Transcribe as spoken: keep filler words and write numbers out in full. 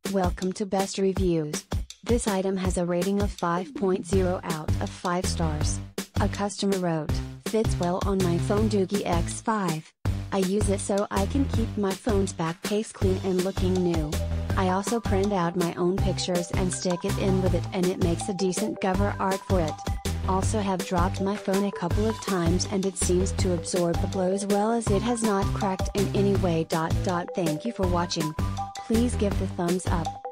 Welcome to Best Reviews. This item has a rating of five point zero out of five stars. A customer wrote, "Fits well on my phone Doogie X five. I use it so I can keep my phone's back case clean and looking new. I also print out my own pictures and stick it in with it and it makes a decent cover art for it. Also have dropped my phone a couple of times and it seems to absorb the blow as well as it has not cracked in any way. Dot dot. Thank you for watching. Please give the thumbs up.